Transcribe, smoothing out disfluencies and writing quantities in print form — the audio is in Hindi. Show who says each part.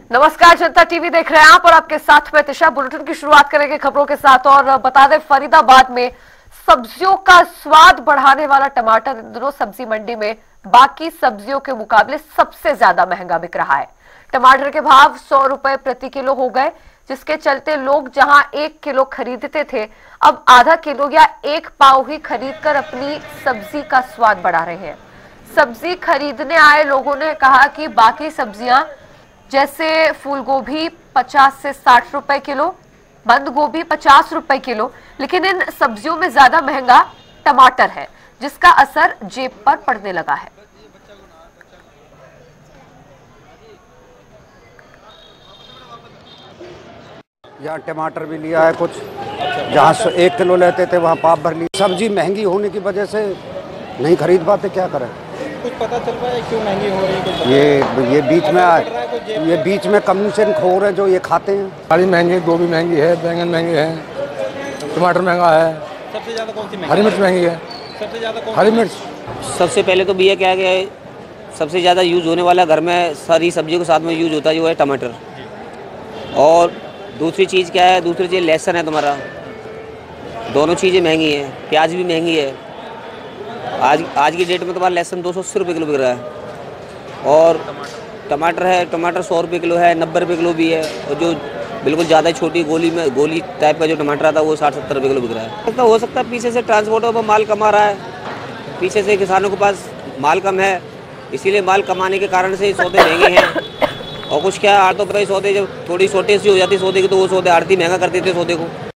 Speaker 1: नमस्कार, जनता टीवी देख रहे हैं आप और आपके साथ में तिशा। बुलेटिन की शुरुआत करेंगे खबरों के साथ और बता दें फरीदाबाद में सब्जियों का स्वाद बढ़ाने वाला टमाटर इन दिनों सब्जी मंडी में बाकी सब्जियों के मुकाबले सबसे ज्यादा महंगा बिक रहा है। टमाटर के भाव 100 रुपए प्रति किलो हो गए, जिसके चलते लोग जहां 1 किलो खरीदते थे अब आधा किलो या 1 पाव ही खरीदकर अपनी सब्जी का स्वाद बढ़ा रहे हैं। सब्जी खरीदने आए लोगों ने कहा कि बाकी सब्जियां जैसे फूल गोभी 50 से 60 रुपए किलो, बंद गोभी 50 रुपए किलो, लेकिन इन सब्जियों में ज्यादा महंगा टमाटर है, जिसका असर जेब पर पड़ने लगा है।
Speaker 2: यहाँ टमाटर भी लिया है कुछ, जहाँ 1 किलो लेते थे वहाँ पाव भर ली। सब्जी महंगी होने की वजह से नहीं खरीद पाते, क्या करें।
Speaker 3: कुछ पता चल रहा है क्यों महंगी हो रही है?
Speaker 2: ये बीच में आए, ये बीच में कमीशन खोर है जो ये खाते हैं।
Speaker 4: हरी महंगी, गोभी महंगी है, बैंगन महंगे हैं, टमाटर महंगा है।
Speaker 3: सबसे ज्यादा कौन सी महंगी?
Speaker 4: हरी मिर्च महंगी है।
Speaker 3: सबसे ज्यादा कौन?
Speaker 4: हरी मिर्च।
Speaker 5: सबसे पहले तो भैया क्या है, सबसे ज़्यादा यूज़ होने वाला घर में सारी सब्जियों के साथ में यूज़ होता है जो है टमाटर। और दूसरी चीज़ क्या है, दूसरी चीज़ लहसुन है तुम्हारा। दोनों चीज़ें महंगी हैं, प्याज भी महंगी है। आज की डेट में तुम्हारा लहसुन 280 रुपये किलो बिक रहा है। और टमाटर है, टमाटर 100 रुपये किलो है, 90 रुपये किलो भी है। और जो बिल्कुल ज़्यादा छोटी गोली टाइप का जो टमाटर आता है वो 60-70 रुपये किलो बिक रहा है। तो हो सकता है पीछे से ट्रांसपोर्टर पर माल कमा रहा है, पीछे से किसानों के पास माल कम है, इसीलिए माल कमाने के कारण से सौदे महंगे हैं। और कुछ क्या, आड़तों पर सौदे जब थोड़ी शॉर्टेज हो जाती सौदे की तो वो सौदे आड़ती महंगा कर देते सौदे को।